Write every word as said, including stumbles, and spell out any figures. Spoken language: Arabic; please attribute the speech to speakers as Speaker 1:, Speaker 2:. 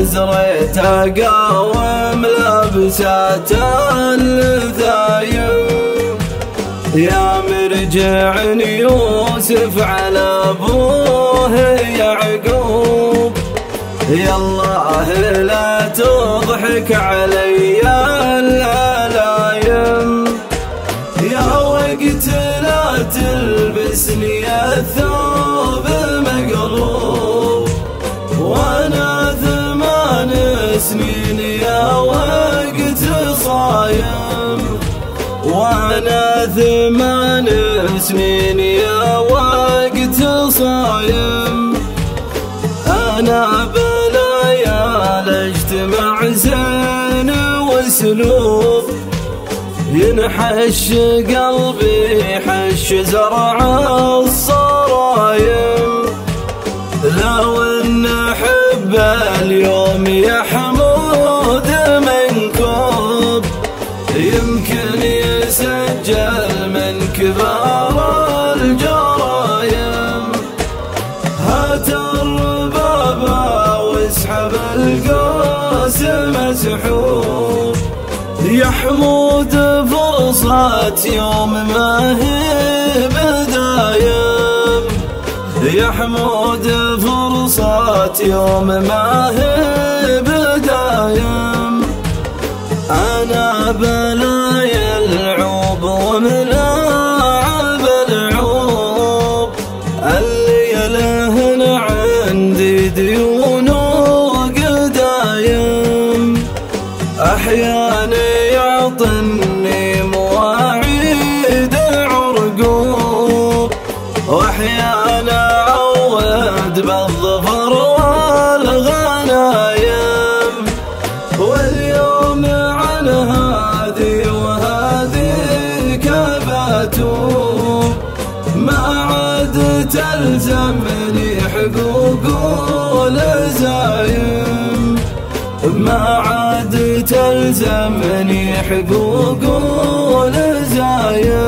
Speaker 1: نزريت اقاوم لابسات الثايم. يا مرجع يوسف على ابوه يعقوب، يالله لا تضحك علي اللايم. يا وقت لا تلبسني الثوب مقلوب، وانا ثمان سنين يا وقت صايم، وانا ثمان سنين يا وقت صايم. انا بليال اجتمع زين واسلوب، ينحش قلبي حش زرع الصرايم. لو ان حب اليوم يا حمود منكوب، يمكن يسجل من كبار الجرايم. هات الربابة واسحب القوس مسحوب، يا حمود فرصة يوم ما هي بدايم. يا حمود فرصة يوم ما هي بدايم. أنا بلايا العوب وملاعب العوب، اللي لهن عندي ديون وقدايم. أحيانا يعطني مواعيد عرقوب، واحيانا عود بالظفر والغنايم. واليوم عن هذه وهذه كباتوب، ما عاد تلزمني حقوق ولزايم، ما عاد تلزمني حقوق ولزايم.